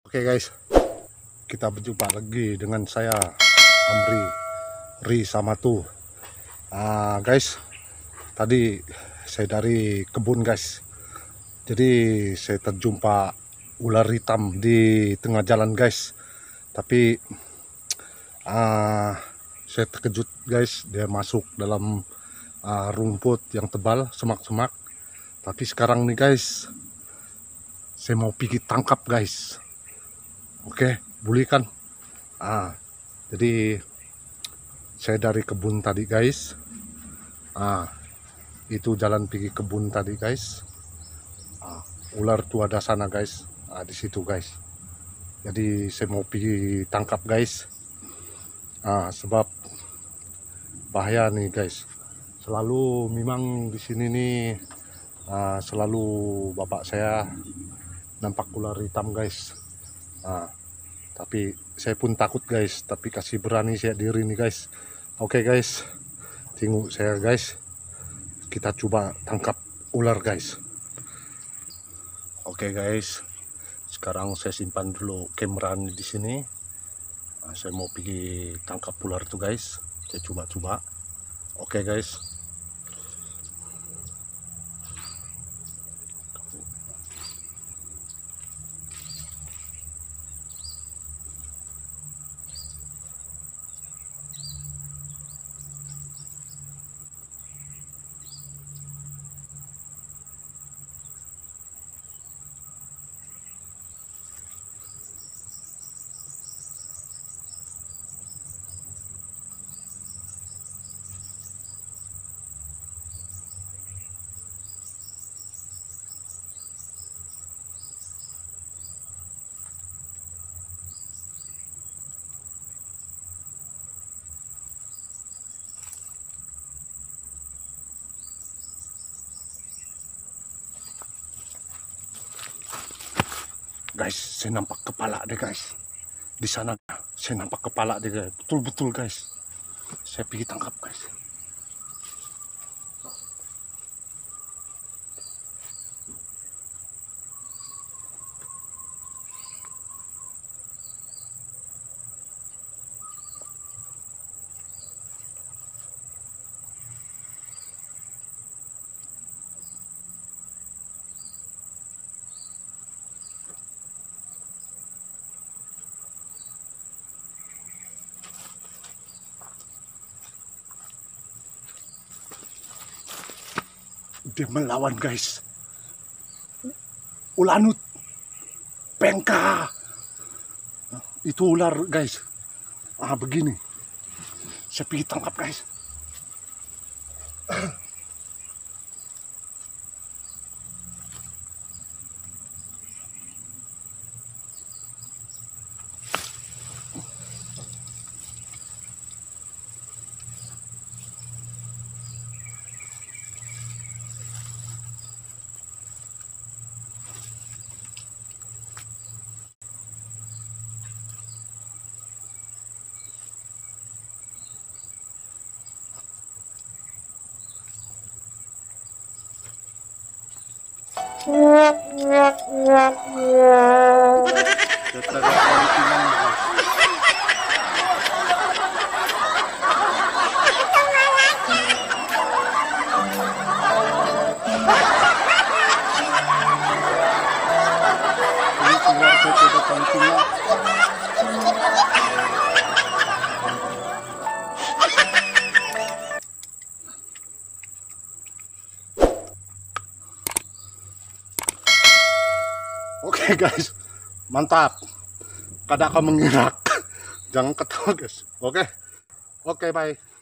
Oke guys, kita berjumpa lagi dengan saya Amri Ri Samatu. Guys, tadi saya dari kebun guys. Jadi saya terjumpa ular hitam di tengah jalan guys. Tapi saya terkejut guys, dia masuk dalam rumput yang tebal, semak-semak. Tapi sekarang nih guys, saya mau pergi tangkap guys. Oke, boleh kan? Jadi saya dari kebun tadi guys. Itu jalan pergi kebun tadi guys. Ular tuh ada sana guys. Di situ guys. Jadi saya mau pergi tangkap guys. Sebab bahaya nih guys. Selalu memang di sini nih selalu bapak saya nampak ular hitam guys. Tapi saya pun takut guys, tapi kasih berani saya diri nih guys. Oke guys, tengok saya guys, kita coba tangkap ular guys. Oke guys, sekarang saya simpan dulu kamera di sini. Saya mau pergi tangkap ular tuh guys. Saya coba-coba. Oke guys. Guys, saya nampak kepala deh guys. Di sana saya nampak kepala deh guys. Betul-betul guys. Saya pergi tangkap guys. Dia melawan guys. Ulanut pengka. Itu ular guys. Begini. Saya pergi tangkap guys. Oke guys, mantap. Kada akan mengirak. Jangan ketawa guys. Oke, bye.